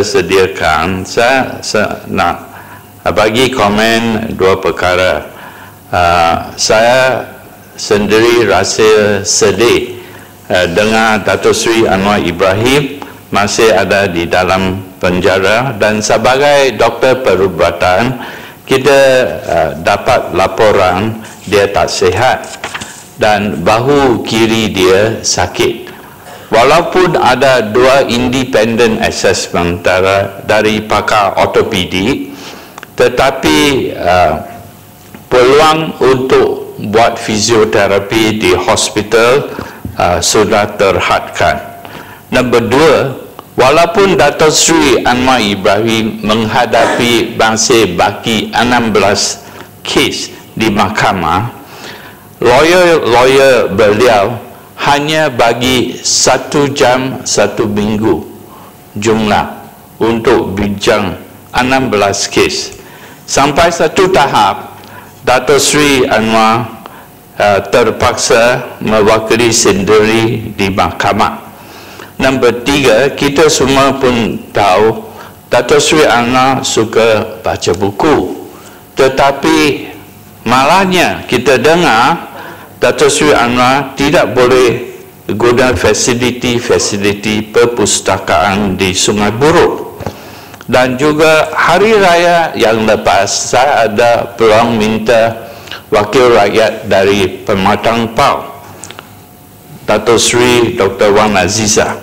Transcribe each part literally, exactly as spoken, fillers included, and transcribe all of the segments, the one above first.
sediakan, saya, saya nak bagi komen dua perkara. Uh, saya sendiri rasa sedih uh, dengar Dato' Sri Anwar Ibrahim masih ada di dalam penjara, dan sebagai doktor perubatan kita uh, dapat laporan dia tak sihat dan bahu kiri dia sakit. Walaupun ada dua independent assessment dari pakar ortopedik, tetapi uh, peluang untuk buat fisioterapi di hospital uh, sudah terhadkan. Nombor dua, walaupun Dato' Sri Anwar Ibrahim menghadapi masih baki enam belas kes di mahkamah, lawyer-lawyer beliau hanya bagi satu jam satu minggu jumlah untuk bincang enam belas kes. Sampai satu tahap, Dato' Sri Anwar uh, terpaksa mewakili sendiri di mahkamah. Nombor tiga, kita semua pun tahu Dato' Sri Anwar suka baca buku, tetapi malahnya kita dengar Dato' Sri Anwar tidak boleh guna fasiliti-fasiliti perpustakaan di Sungai Buloh. Dan juga hari raya yang lepas, saya ada peluang minta wakil rakyat dari Pematang Pau, Dato' Sri Doktor Wan Azizah.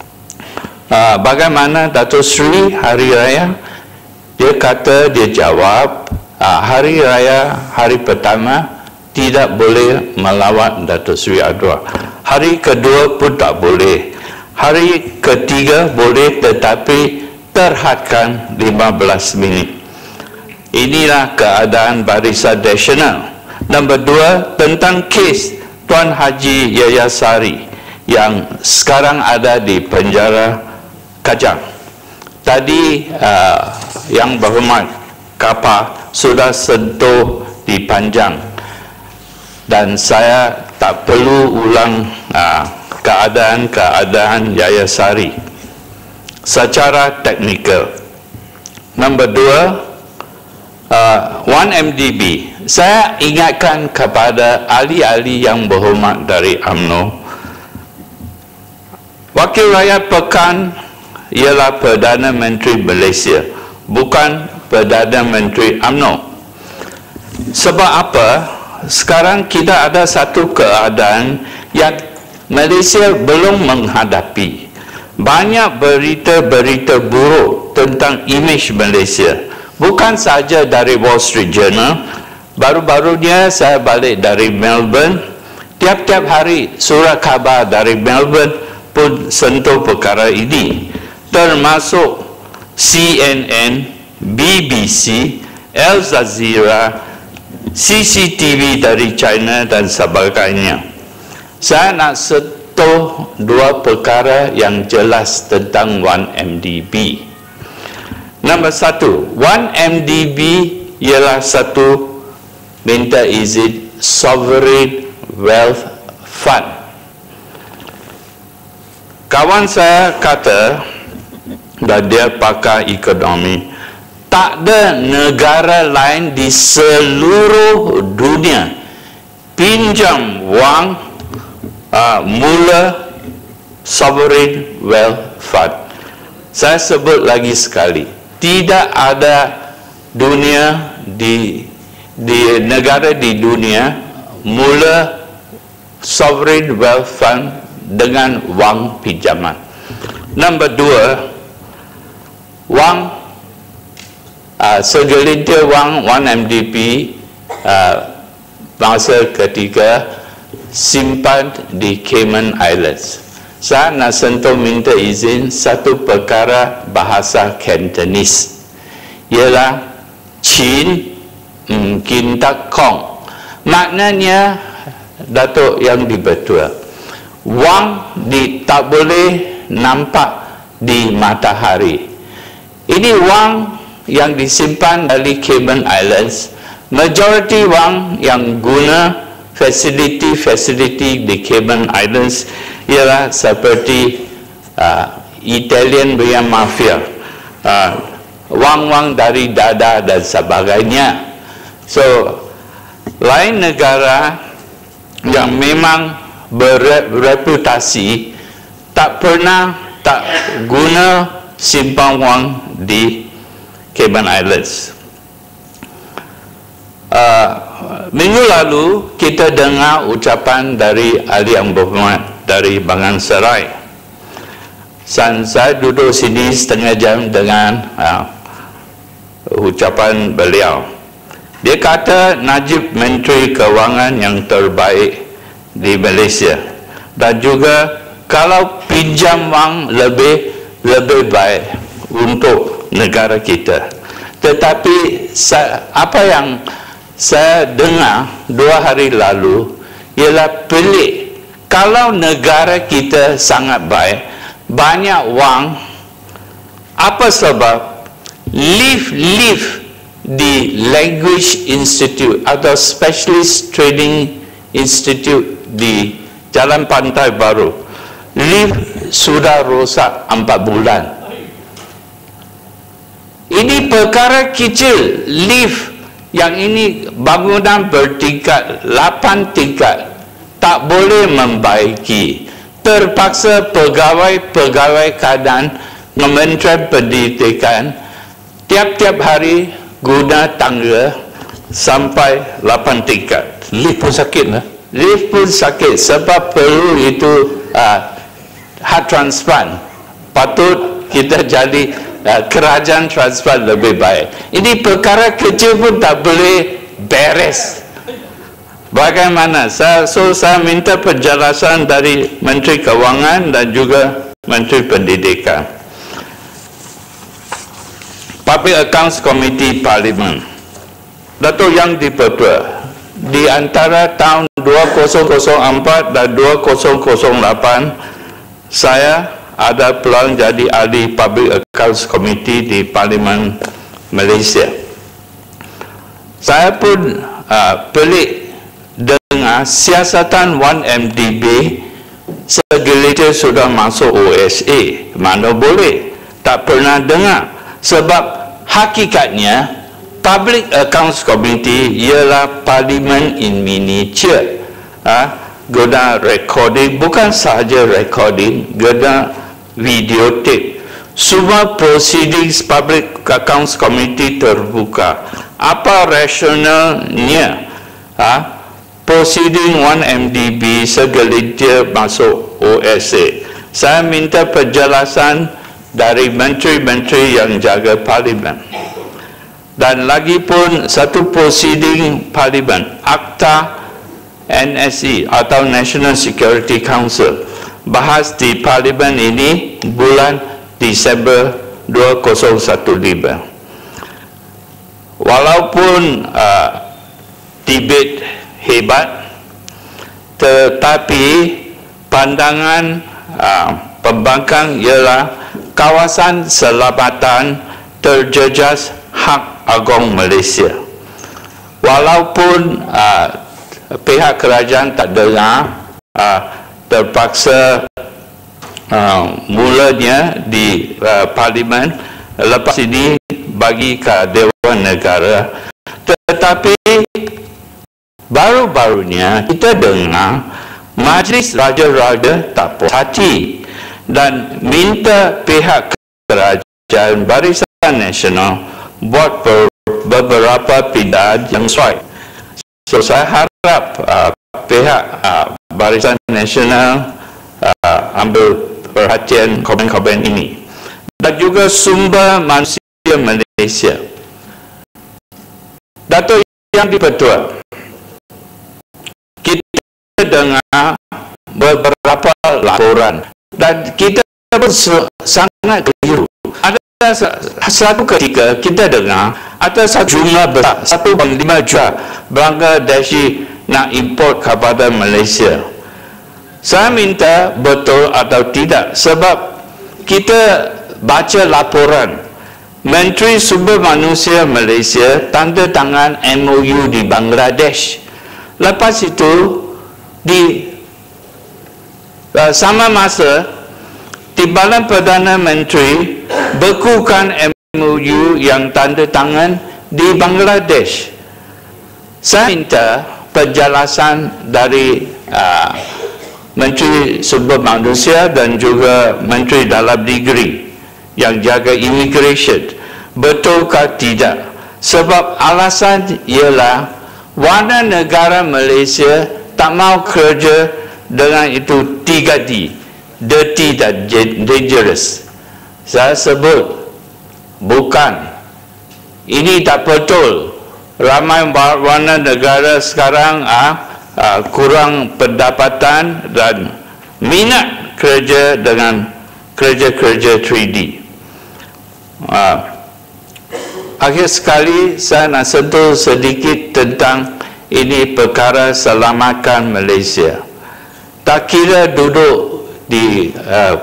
Uh, bagaimana Dato' Sri hari raya? Dia kata, dia jawab, uh, hari raya hari pertama tidak boleh melawat Dato' Sri Anwar. Hari kedua pun tak boleh. Hari ketiga boleh, tetapi terhadkan lima belas minit. Inilah keadaan Barisan Nasional. Nombor dua, tentang kes Tuan Haji Yaya Sari yang sekarang ada di penjara Kajang. Tadi uh, yang berhormat Kapa sudah sentuh di Panjang, dan saya tak perlu ulang uh, keadaan-keadaan Yaya Sari secara teknikal. Nombor dua, uh, satu M D B. Saya ingatkan kepada ahli-ahli yang berhormat dari U M N O, Wakil Rakyat Pekan ialah Perdana Menteri Malaysia, bukan Perdana Menteri U M N O. Sebab apa? Sekarang kita ada satu keadaan yang Malaysia belum menghadapi. Banyak berita-berita buruk tentang imej Malaysia, bukan saja dari Wall Street Journal. Baru-barunya saya balik dari Melbourne, tiap-tiap hari surat khabar dari Melbourne pun sentuh perkara ini, termasuk C N N, B B C, Al Jazeera, C C T V dari China dan sebagainya. Saya nak sentuh dua perkara yang jelas tentang satu M D B. Nombor satu, satu M D B ialah satu minta izin Sovereign Wealth Fund. Kawan saya kata, dan dia pakar ekonomi, tak ada negara lain di seluruh dunia pinjam wang Uh, mula Sovereign Wealth Fund. Saya sebut lagi sekali, tidak ada dunia di di negara di dunia mula Sovereign Wealth Fund dengan wang pinjaman. Nombor dua, wang uh, segelintir wang satu M D B uh, masa ketiga simpan di Cayman Islands. Saya nak sentuh minta izin satu perkara bahasa Cantonese, ialah Chin Mkin Tak Kong. Maknanya, Datuk yang dibetul, wang di, tak boleh nampak di matahari. Ini wang yang disimpan dari Cayman Islands. Majoriti wang yang guna fasiliti-fasiliti di Cayman Islands ialah seperti uh, Italian punya mafia. uh, wang-wang dari dada dan sebagainya. So, lain negara yang memang bereputasi tak pernah tak guna simpan wang di Cayman Islands. Uh, minggu lalu kita dengar ucapan dari Ahli Yang Berhormat dari Bangan Serai. Dan saya duduk sini setengah jam dengan uh, ucapan beliau. Dia kata Najib Menteri Kewangan yang terbaik di Malaysia, dan juga kalau pinjam wang lebih lebih baik untuk negara kita. Tetapi saya, apa yang saya dengar dua hari lalu ialah pelik. Kalau negara kita sangat baik, banyak wang, apa sebab leave leave di Language Institute atau Specialist Training Institute di Jalan Pantai Baru, lift sudah rosak empat bulan. Ini perkara kecil, lift yang ini bangunan bertingkat lapan tingkat tak boleh membaiki. Terpaksa pegawai-pegawai kanan Kementerian Pendidikan tiap-tiap hari guna tangga sampai lapan tingkat. Lift pun sakit lah. Lift pun sakit sebab perlu itu uh, heart transplant. Patut kita jadi uh, kerajaan transplant lebih baik. Ini perkara kecil pun tak boleh beres. Bagaimana? Saya, so saya minta penjelasan dari Menteri Kewangan dan juga Menteri Pendidikan. Public Accounts Committee Parlimen, Datuk Yang di-Pertua, di antara tahun dua ribu empat dan dua ribu lapan, saya ada peluang jadi ahli Public Accounts Committee di Parlimen Malaysia. Saya pun uh, pelik dengar siasatan satu M D B segelintir sudah masuk O S A. Mana boleh? Tak pernah dengar. Sebab hakikatnya Public Accounts Committee ialah parlimen in miniature. Ha? Guna recording, bukan sahaja recording, guna videotape. Semua proceedings Public Accounts Committee terbuka. Apa rasionalnya? Ha? Proceeding satu M D B segelintir masuk O S A. Saya minta penjelasan dari menteri-menteri yang jaga parlimen. Dan lagi pun satu proceeding parlimen, Akta N S E atau National Security Council, bahas di parlimen ini bulan Disember dua ribu lima belas. Walaupun uh, debate hebat, tetapi pandangan uh, pembangkang ialah kawasan selamatan terjejas hak Agong Malaysia. Walaupun uh, pihak kerajaan tak dengar, uh, terpaksa uh, mulanya di uh, parlimen, lepas ini bagi ke Dewan Negara. Tetapi baru-barunya kita dengar Majlis Raja-Raja tak puas hati dan minta pihak kerajaan Barisan Nasional buat beberapa pindahan yang sesuai. So saya harap uh, pihak uh, Barisan Nasional uh, ambil perhatian komen-komen ini. Dan juga sumber manusia Malaysia. Datuk Yang di-Pertua, kita dengar beberapa laporan dan kita pun sangat keliru. Ada satu ketika kita dengar ada satu jumlah besar satu koma lima juta Bangladeshi nak import kepada Malaysia. Saya minta betul atau tidak, sebab kita baca laporan Menteri Sumber Manusia Malaysia tanda tangan M O U di Bangladesh. Lepas itu di uh, sama masa Timbalan Perdana Menteri bekukan M O U yang tanda tangan di Bangladesh. Saya minta penjelasan dari uh, Menteri Sumber Manusia dan juga Menteri Dalam Negeri yang jaga immigration. Betulkah tidak? Sebab alasan ialah warga negara Malaysia tak mau kerja dengan itu tiga D, dirty dan dangerous. Saya sebut bukan, ini tak betul. Ramai warga negara sekarang ah, ah, kurang pendapatan dan minat kerja dengan kerja-kerja tiga D. Ah, akhir sekali saya nak sentuh sedikit tentang ini perkara selamatkan Malaysia. Tak kira duduk di uh,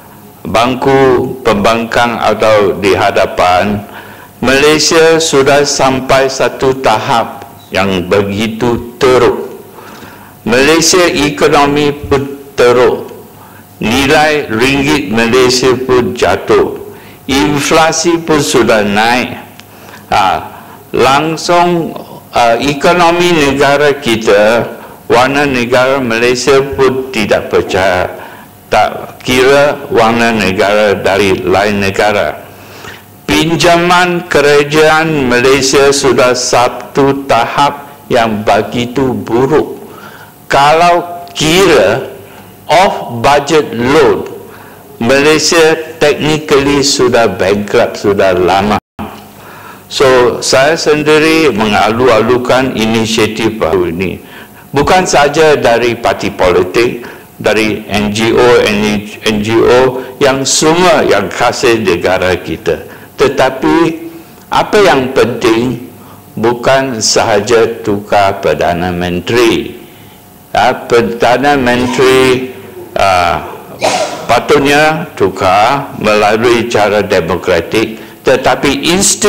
bangku pembangkang atau di hadapan, Malaysia sudah sampai satu tahap yang begitu teruk. Malaysia ekonomi pun teruk, nilai ringgit Malaysia pun jatuh, inflasi pun sudah naik. Ha, langsung uh, ekonomi negara kita, warga negara Malaysia pun tidak percaya, tak kira warga negara dari lain negara. Pinjaman kerajaan Malaysia sudah satu tahap yang begitu buruk. Kalau kira off budget loan, Malaysia technically sudah bankrupt sudah lama. So, saya sendiri mengalu-alukan inisiatif baru ini. Bukan saja dari parti politik, dari N G O, N G O yang semua yang kasih negara kita. Tetapi, apa yang penting bukan sahaja tukar Perdana Menteri. Ya, Perdana Menteri uh, patutnya tukar melalui cara demokratik, tetapi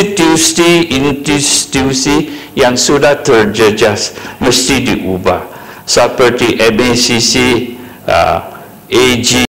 institusi-institusi yang sudah terjejas mesti diubah, seperti M A C C, uh, A G